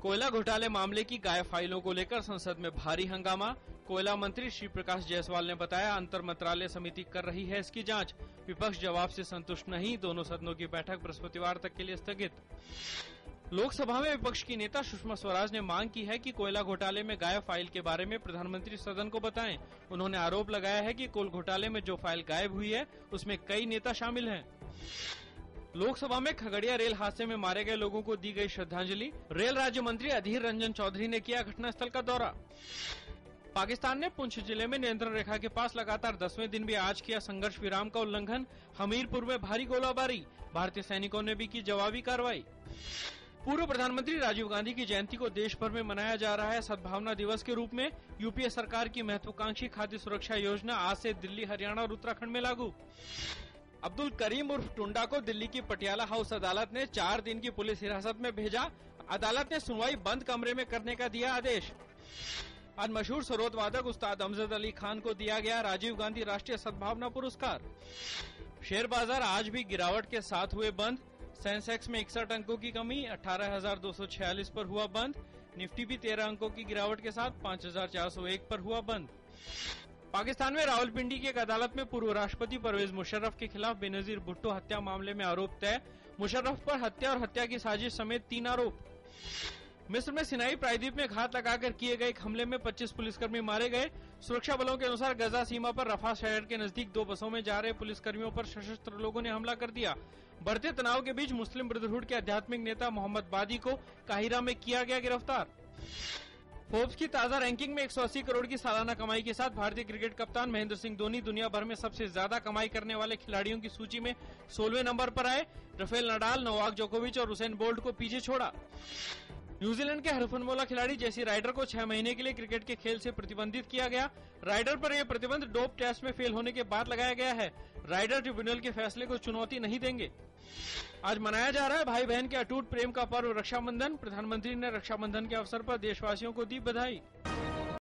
कोयला घोटाले मामले की गायब फाइलों को लेकर संसद में भारी हंगामा। कोयला मंत्री श्री प्रकाश जायसवाल ने बताया, अंतर मंत्रालय समिति कर रही है इसकी जांच। विपक्ष जवाब से संतुष्ट नहीं, दोनों सदनों की बैठक बृहस्पतिवार तक के लिए स्थगित। लोकसभा में विपक्ष की नेता सुषमा स्वराज ने मांग की है कि कोयला घोटाले में गायब फाइल के बारे में प्रधानमंत्री सदन को बताएं। उन्होंने आरोप लगाया है कि कोल घोटाले में जो फाइल गायब हुई है उसमें कई नेता शामिल हैं। लोकसभा में खगड़िया रेल हादसे में मारे गए लोगों को दी गई श्रद्धांजलि। रेल राज्य मंत्री अधीर रंजन चौधरी ने किया घटनास्थल का दौरा। पाकिस्तान ने पुंछ जिले में नियंत्रण रेखा के पास लगातार 10वें दिन भी आज किया संघर्ष विराम का उल्लंघन। हमीरपुर में भारी गोलाबारी, भारतीय सैनिकों ने भी की जवाबी कार्रवाई। पूर्व प्रधानमंत्री राजीव गांधी की जयंती को देश भर में मनाया जा रहा है सद्भावना दिवस के रूप में। यूपीए सरकार की महत्वाकांक्षी खाद्य सुरक्षा योजना आज से दिल्ली, हरियाणा और उत्तराखंड में लागू। अब्दुल करीम उर्फ टुंडा को दिल्ली की पटियाला हाउस अदालत ने 4 दिन की पुलिस हिरासत में भेजा। अदालत ने सुनवाई बंद कमरे में करने का दिया आदेश। आज मशहूर सरोद वादक उस्ताद अमजद अली खान को दिया गया राजीव गांधी राष्ट्रीय सद्भावना पुरस्कार। शेयर बाजार आज भी गिरावट के साथ हुए बंद। सेंसेक्स में 61 अंकों की कमी, 18,246 पर हुआ बंद। निफ्टी भी 13 अंकों की गिरावट के साथ 5,401 पर हुआ बंद। पाकिस्तान में रावलपिंडी की एक अदालत में पूर्व राष्ट्रपति परवेज मुशर्रफ के खिलाफ बेनजीर भुट्टो हत्या मामले में आरोप तय। मुशर्रफ पर हत्या और हत्या की साजिश समेत 3 आरोप। मिस्र में सिनाई प्रायद्वीप में घात लगाकर किए गए एक हमले में 25 पुलिसकर्मी मारे गए। सुरक्षा बलों के अनुसार गजा सीमा पर रफा शहर के नजदीक 2 बसों में जा रहे पुलिसकर्मियों पर सशस्त्र लोगों ने हमला कर दिया। बढ़ते तनाव के बीच मुस्लिम ब्रदरहुड के आध्यात्मिक नेता मोहम्मद बादी को काहिरा में किया गया गिरफ्तार। फोर्ब्स की ताजा रैंकिंग में 180 करोड़ की सालाना कमाई के साथ भारतीय क्रिकेट कप्तान महेंद्र सिंह धोनी दुनिया भर में सबसे ज्यादा कमाई करने वाले खिलाड़ियों की सूची में 16वें नंबर पर आए। राफेल नडाल, नोवाक जोकोविच और हुसैन बोल्ट को पीछे छोड़ा। न्यूजीलैंड के हरफनमौला खिलाड़ी जेसी राइडर को 6 महीने के लिए क्रिकेट के खेल से प्रतिबंधित किया गया। राइडर पर यह प्रतिबंध डोप टेस्ट में फेल होने के बाद लगाया गया है। राइडर ट्रिब्यूनल के फैसले को चुनौती नहीं देंगे। आज मनाया जा रहा है भाई बहन के अटूट प्रेम का पर्व रक्षाबंधन। प्रधानमंत्री ने रक्षाबंधन के अवसर पर देशवासियों को दी बधाई।